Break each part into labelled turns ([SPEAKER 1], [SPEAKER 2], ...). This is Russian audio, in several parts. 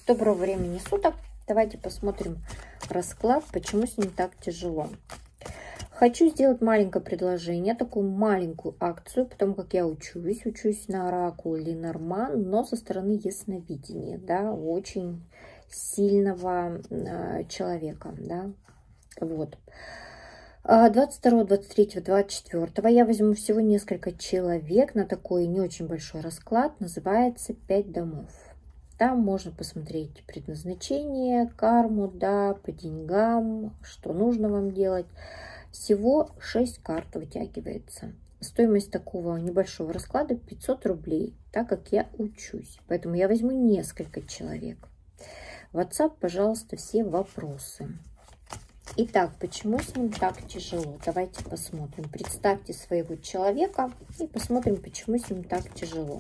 [SPEAKER 1] Доброго времени суток. Давайте посмотрим расклад, почему с ним так тяжело. Хочу сделать маленькое предложение, такую маленькую акцию, потому как я учусь на оракул Ленорман, но со стороны ясновидения, да, очень сильного человека, да, вот. 22, 23, 24 я возьму всего несколько человек на такой не очень большой расклад, называется 5 домов. Там можно посмотреть предназначение, карму, да, по деньгам, что нужно вам делать. Всего 6 карт вытягивается. Стоимость такого небольшого расклада 500 рублей, так как я учусь. Поэтому я возьму несколько человек. В WhatsApp, пожалуйста, все вопросы. Итак, почему с ним так тяжело? Давайте посмотрим. Представьте своего человека и посмотрим, почему с ним так тяжело.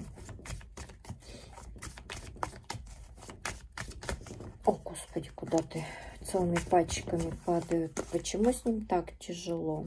[SPEAKER 1] О, Господи, куда ты целыми пальчиками падают? Почему с ним так тяжело?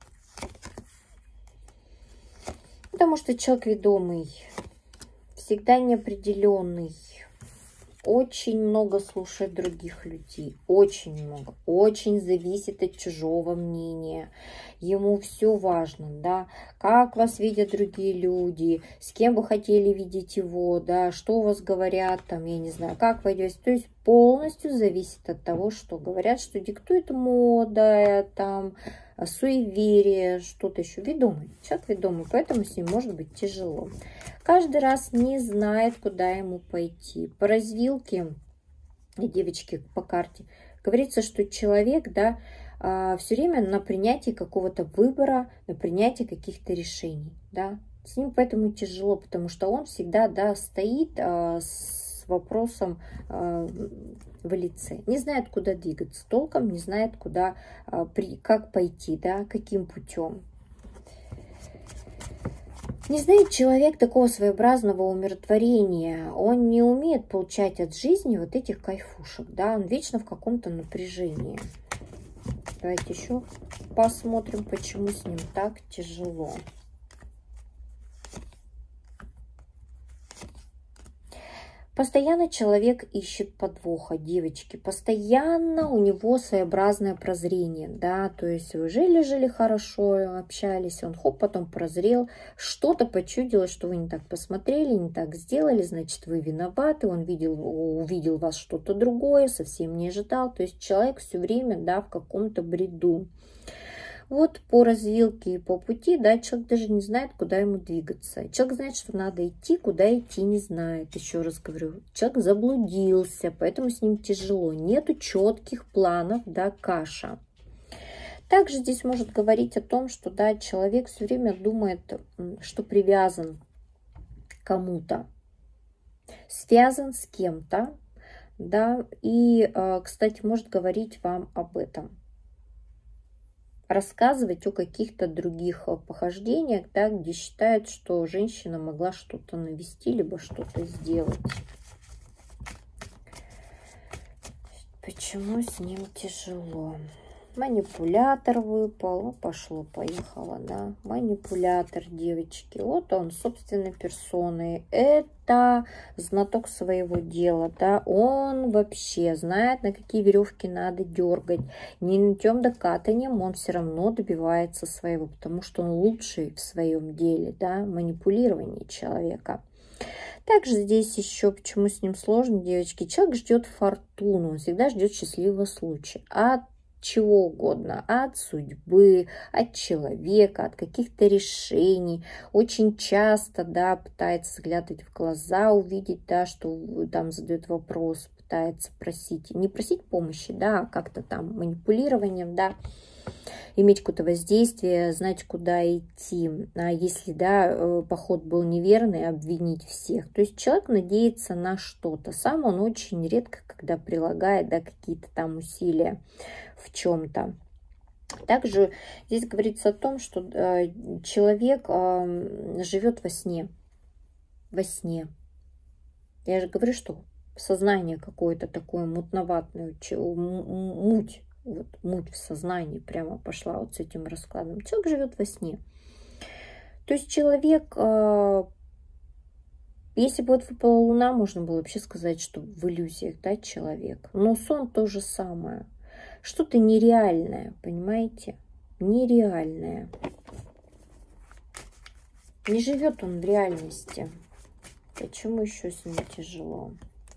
[SPEAKER 1] Потому что человек ведомый, всегда неопределенный, очень много слушает других людей, очень много, очень зависит от чужого мнения. Ему все важно, да, как вас видят другие люди, с кем вы хотели видеть его, да, что у вас говорят, там, я не знаю, как вы идете. То есть полностью зависит от того, что говорят, что диктует мода, там, суеверие, что-то еще. Ведомый, человек ведомый, поэтому с ним может быть тяжело. Каждый раз не знает, куда ему пойти. По развилке, девочки, по карте, говорится, что человек, да, все время на принятии какого-то выбора, на принятии каких-то решений, да. С ним поэтому тяжело, потому что он всегда, да, стоит с вопросом в лице. Не знает, куда двигаться толком, не знает, куда, как пойти, да, каким путем. Не знает человек такого своеобразного умиротворения. Он не умеет получать от жизни вот этих кайфушек, да, он вечно в каком-то напряжении. Давайте еще посмотрим, почему с ним так тяжело. Постоянно человек ищет подвоха, девочки. Постоянно у него своеобразное прозрение, да, то есть вы жили-жили хорошо, общались, он хоп, потом прозрел, что-то почудилось, что вы не так посмотрели, не так сделали, значит, вы виноваты, он увидел вас что-то другое, совсем не ожидал, то есть человек все время, да, в каком-то бреду. Вот по развилке и по пути, да, человек даже не знает, куда ему двигаться. Человек знает, что надо идти, куда идти не знает. Еще раз говорю, человек заблудился, поэтому с ним тяжело. Нету четких планов, да, каша. Также здесь может говорить о том, что, да, человек все время думает, что привязан к кому-то, связан с кем-то, да, и, кстати, может говорить вам об этом. Рассказывать о каких-то других похождениях, да, где считают, что женщина могла что-то навести, либо что-то сделать. Почему с ним тяжело? Манипулятор выпал, пошло-поехало, да, манипулятор, девочки, вот он собственной персоной, это знаток своего дела, да, он вообще знает, на какие веревки надо дергать, не нытьем да катанием он все равно добивается своего, потому что он лучший в своем деле, да, манипулирование человека. Также здесь еще, почему с ним сложно, девочки, человек ждет фортуну, он всегда ждет счастливого случая, от чего угодно, от судьбы, от человека, от каких-то решений. Очень часто, да, пытается заглядывать в глаза, увидеть, да, что там задает вопрос, пытается просить, не просить помощи, да, а как-то там манипулированием, да, иметь какое-то воздействие, знать, куда идти. А если, да, поход был неверный, обвинить всех. То есть человек надеется на что-то. Сам он очень редко, когда прилагает, да, какие-то там усилия в чем-то. Также здесь говорится о том, что человек живет во сне. Во сне. Я же говорю, что сознание какое-то такое мутноватное, муть. Вот муть в сознании прямо пошла вот с этим раскладом. Человек живет во сне. То есть человек Если бы вот выпала Луна, можно было вообще сказать, что в иллюзиях, да, человек. Но сон то же самое. Что-то нереальное, понимаете? Нереальное. Не живет он в реальности. Почему еще с ним тяжело?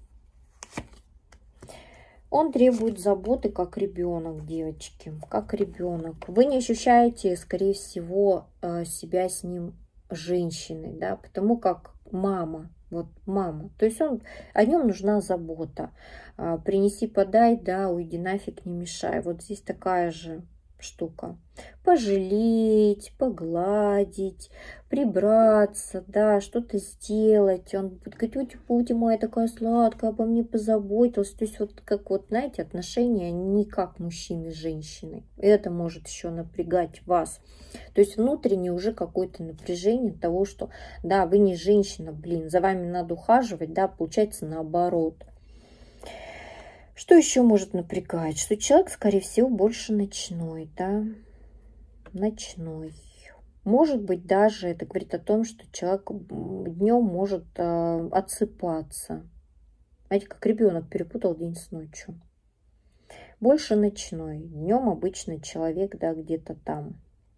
[SPEAKER 1] Он требует заботы, как ребенок, девочки, как ребенок. Вы не ощущаете, скорее всего, себя с ним женщиной, да, потому как мама, вот мама. То есть о нем нужна забота. Принеси, подай, да, уйди нафиг, не мешай. Вот здесь такая же штука. Пожалеть, погладить, прибраться, да, что-то сделать. Он будет говорить, ути, моя такая сладкая, обо мне позаботилась. То есть вот как вот, знаете, отношения не как мужчины с женщиной. Это может еще напрягать вас. То есть внутренне уже какое-то напряжение того, что да, вы не женщина, блин, за вами надо ухаживать, да, получается наоборот. Что еще может напрягать? Что человек, скорее всего, больше ночной, да, ночной. Может быть, даже это говорит о том, что человек днем может отсыпаться. Знаете, как ребенок перепутал день с ночью. Больше ночной. Днем обычно человек, да, где-то там.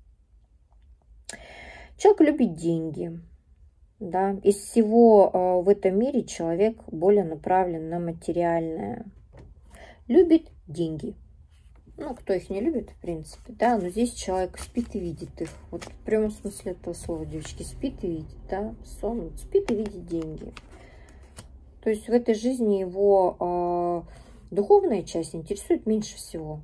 [SPEAKER 1] Человек любит деньги. Да. Из всего в этом мире человек более направлен на материальное. Любит деньги. Ну, кто их не любит, в принципе, да, но здесь человек спит и видит их. Вот в прямом смысле этого слова, девочки, спит и видит, да, сон, спит и видит деньги. То есть в этой жизни его духовная часть интересует меньше всего.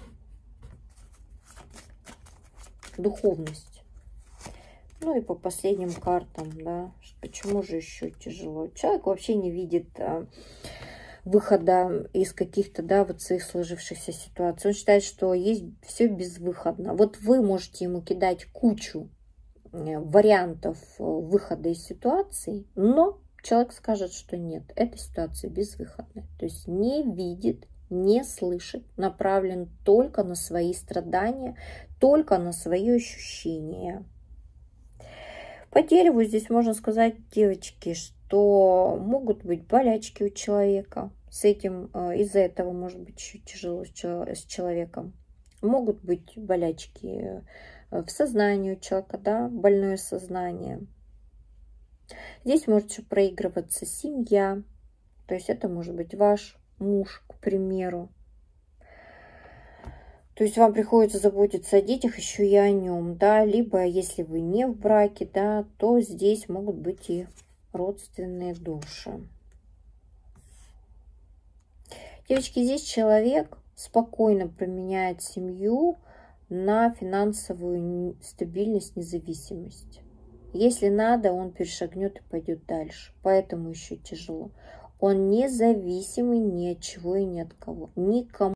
[SPEAKER 1] Духовность. Ну и по последним картам, да, почему же еще тяжело? Человек вообще не видит выхода из каких-то, да, вот своих сложившихся ситуаций. Он считает, что есть все безвыходно. Вот вы можете ему кидать кучу вариантов выхода из ситуации, но человек скажет, что нет, эта ситуация безвыходная. То есть не видит, не слышит, направлен только на свои страдания, только на свои ощущения. По дереву здесь можно сказать, девочки, что могут быть болячки у человека. С этим, из-за этого может быть чуть тяжело с человеком. Могут быть болячки в сознании у человека, да, больное сознание. Здесь может еще проигрываться семья. То есть это может быть ваш муж, к примеру. То есть вам приходится заботиться о детях еще и о нем, да, либо если вы не в браке, да, то здесь могут быть и родственные души. Девочки, здесь человек спокойно променяет семью на финансовую стабильность, независимость. Если надо, он перешагнет и пойдет дальше, поэтому еще тяжело. Он независимый ни от чего и ни от кого, никому.